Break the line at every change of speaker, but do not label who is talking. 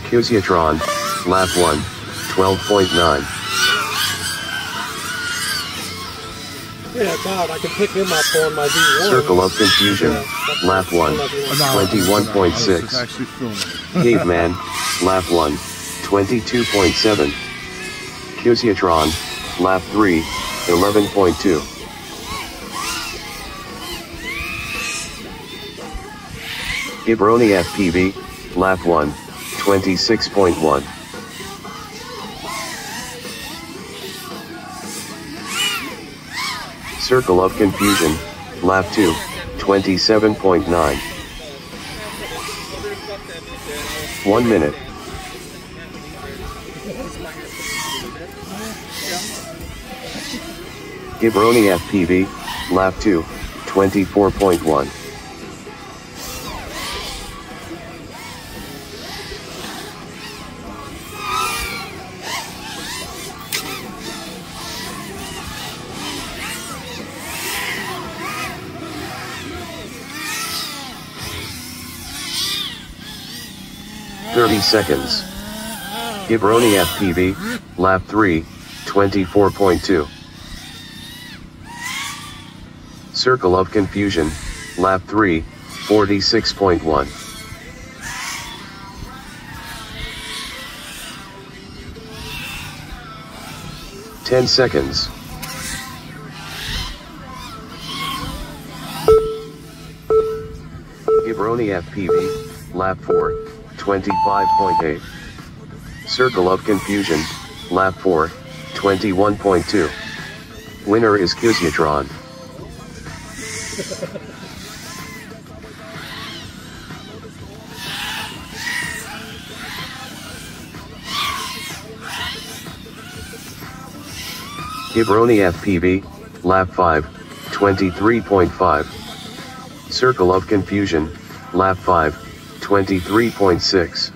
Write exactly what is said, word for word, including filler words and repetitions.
Cusiatron, lap one, twelve point nine.
Yeah, God, I can pick him up on my V one.
Circle of Confusion,
yeah,
lap one, twenty-one point six. Caveman, lap one, twenty-two point seven. Cusiatron, lap three, eleven point two. Gibroni F P V, lap one, twenty-six point one. Circle of Confusion, lap two, twenty-seven point nine. One minute. Gibroni F P V, lap two, twenty-four point one. thirty seconds. Gibroni F P V, lap three, twenty-four point two. Circle of Confusion, lap three, forty-six point one. ten seconds. Gibroni F P V, lap four, twenty-five point eight. Circle of Confusion, lap four, twenty-one point two. Winner is Cusiatron. Gibroni F P V, lap five, twenty-three point five. Circle of Confusion, lap five, twenty-three point six.